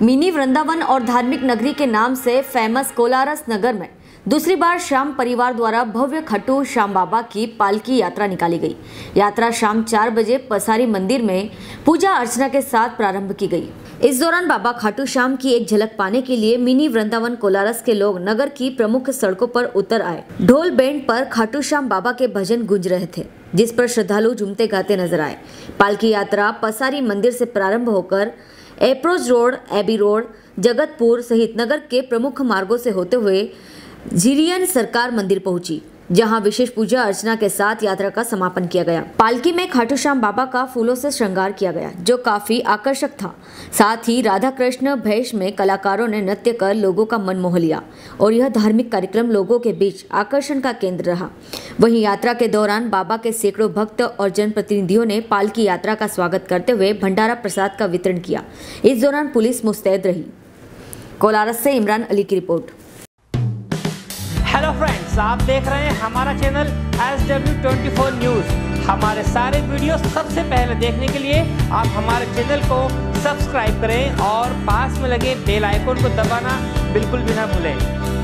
Mini Vrindavan और धार्मिक नगरी के नाम से फेमस कोलारस नगर में दूसरी बार श्याम परिवार द्वारा भव्य खाटू श्याम बाबा की पालकी यात्रा निकाली गई। यात्रा शाम 4 बजे पसारी मंदिर में पूजा अर्चना के साथ प्रारंभ की गई। इस दौरान बाबा खाटू श्याम की एक झलक पाने के लिए मिनी वृंदावन कोलारस के लोग नगर की प्रमुख सड़कों पर उतर आए। ढोल बैंड पर खाटू श्याम बाबा के भजन गूंज रहे थे, जिस पर श्रद्धालु झूमते गाते नजर आए। पालकी यात्रा पसारी मंदिर से प्रारंभ होकर approach road, AB road, Jagatpur सहित नगर के प्रमुख मार्गों से होते हुए झिरियन सरकार मंदिर पहुंची, जहां विशेष पूजा अर्चना के साथ यात्रा का समापन किया गया। पालकी में खाटू श्याम बाबा का फूलों से श्रृंगार किया गया, जो काफी आकर्षक था। साथ ही राधा कृष्ण भेष में कलाकारों ने नृत्य कर लोगों का मन मोह लिया और यह धार्मिक कार्यक्रम लोगों के बीच आकर्षण का केंद्र रहा। वहीं यात्रा के दौरान बाबा के सैकड़ों भक्त और जनप्रतिनिधियों ने पालकी यात्रा का स्वागत करते हुए भंडारा प्रसाद का वितरण किया। इस दौरान पुलिस मुस्तैद रही। कोलारस से इमरान अली की रिपोर्ट। हेलो फ्रेंड्स, आप देख रहे हैं हमारा चैनल SW24 न्यूज़। हमारे सारे वीडियो सबसे पहले देखने के लिए आप हमारे चैनल को सब्सक्राइब करें और पास में लगे बेल आइकन को दबाना बिल्कुल भी ना भूलें।